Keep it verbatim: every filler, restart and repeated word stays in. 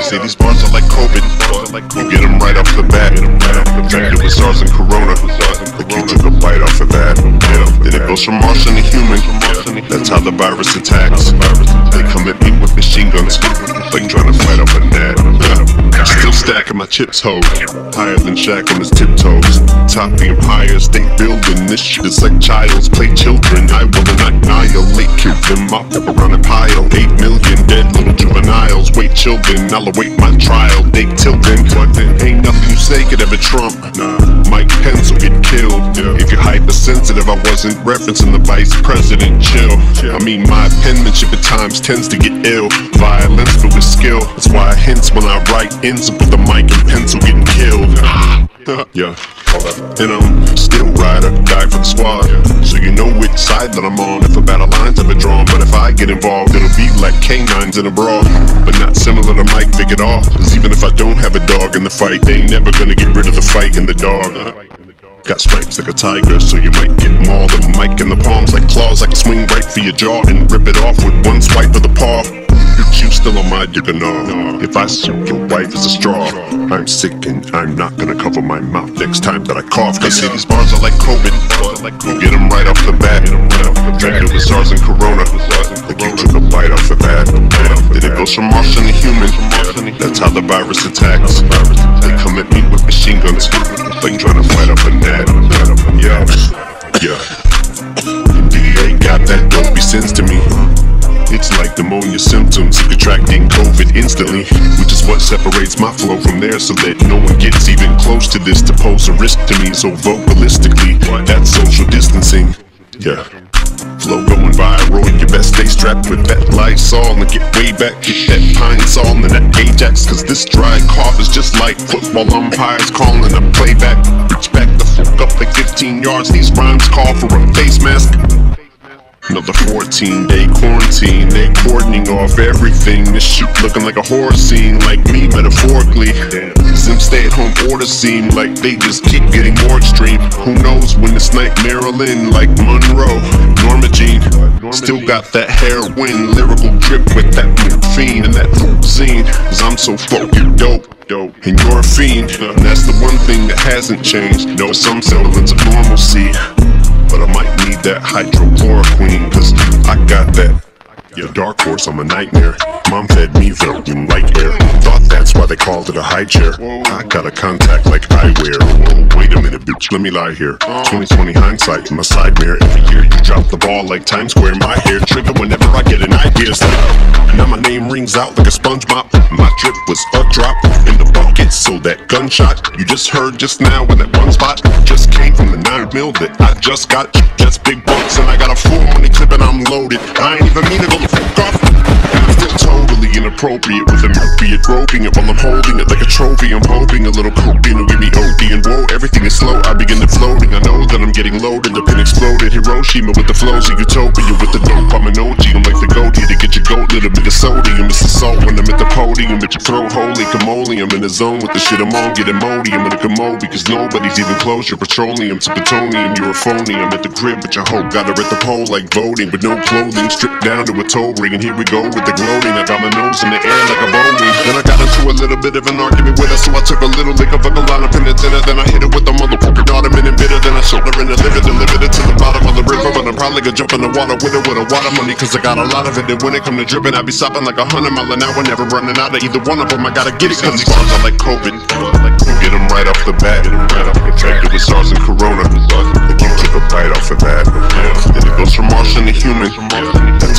say these bars are like COVID. You get them right off the bat. Infected with SARS and Corona. Like you took a bite off of that. Then it goes from Martian to human. That's how the virus attacks. They come at me with machine guns, like trying to fight off a gnat. Still stacking my chips, ho. Higher than Shaq on his tiptoes. Top the empires they building. This shit is like child's play children. I will annihilate, kill them up around a pile. Eight million dead little juveniles. Wait, children, I'll await my trial. They tilting, but then ain't nothing you say could ever trump. Nah, Mike Pence will get killed. If you're hypersensitive, I wasn't referencing the vice president. Chill. I mean, my penmanship at times tends to get ill. Violence filled with skill. That's why I hints when I write ends up with the mic and pencil getting killed. Yeah. And I'm still ride or die for the squad. So you know which side that I'm on if a battle line's ever drawn. But if I get involved, it'll be like canines in a brawl. But not similar to Mike Vick at all. Cause even if I don't have a dog in the fight, they ain't never gonna get rid of the fight in the dog. Got stripes like a tiger, so you might get mauled. A mic in the palms like claws. I can swing right for your jaw and rip it off with one swipe of the paw. You still on my dick or no? If I suck your wife as a straw, I'm sick and I'm not gonna cover my mouth next time that I cough. Cause see these bars are like COVID. You get them right off the bat. Infected with SARS and Corona. Like you took a bite off of that. Then it goes from Martian to human. That's how the virus attacks. They come at me with machine guns, like trying to fight off a gnat. Yeah, yeah. D A got that dopey sense to me. It's like pneumonia symptoms, contracting COVID instantly, which is what separates my flow from theirs, so that no one gets even close to this to pose a risk to me. So vocalistically, that's social distancing. Yeah. Flow going viral, you best stay strapped with that Lysol and get way back, get that Pine Sol and that Ajax. Cause this dry cough is just like football umpires calling a playback. Reach back the fuck up like fifteen yards, these rhymes call for a face mask. Another fourteen day quarantine, they cordoning off everything. This shit looking like a horror scene, like me metaphorically. Some stay at home orders seem like they just keep getting more extreme. Who knows when this nightmare will end, like Monroe, Norma Jean. Still got that heroin lyrical drip with that morphine and that zine. Cause I'm so fucking dope. Dope. And you're a fiend, and that's the one thing that hasn't changed. No, some semblance of normalcy. But I might need that hydrochloroquine, cause I got that. The dark horse, I'm a nightmare. Mom fed me Valium like air. Thought that's why they called it a high chair. I got a contact like eyewear. Whoa, wait a minute, bitch, let me lie here. twenty twenty hindsight in my side mirror. Every year you drop the ball like Times Square. My hair trigger whenever I get an idea. It's like, now my name rings out like a sponge mop. My drip was a drop in the bucket, so that gunshot you just heard just now in that one spot just came from the nine mil that I just got. Just big bucks and I got a full money clip and I'm loaded. I ain't even mean to go the fuck off. Still totally inappropriate with an opiate, roping it while I'm holding it like a trophy. I'm hoping a little cocaine will give me O D, and whoa, everything is slow. I begin to floating. I know that I'm getting loaded. The pin exploded. Hiroshima with the flows of utopia with the dope. I'm an O G. I'm like the goatee to get your goat. Little bit of sodium. It's the salt when I'm at the podium. At your throat, holy camole. I'm in the zone with the shit I'm on. Get Imodium in a commode because nobody's even close. You're petroleum to plutonium. You're a phony. I'm at the crib, but your hope got her at the pole like voting with no clothing, stripped down to a toe ring. And here we go with the gloating. I got my nose in the air like a bowling. Then I got into a little bit of an argument with her, so I took a little lick of a line up in the dinner. Then I hit it with the motherfucking ottoman and bitter. Then I showed her in the liver, delivered it to the bottom of the river. But I'm probably gonna jump in the water with it with a water money, cause I got a lot of it. And when it come to dripping, I be stopping like a hundred mile an hour, never running out of either one of them. I gotta get it, cause these bars are like COVID. You get them right off the bat. Infected with SARS and Corona. Like you took a bite off of that. And it goes from Martian to human.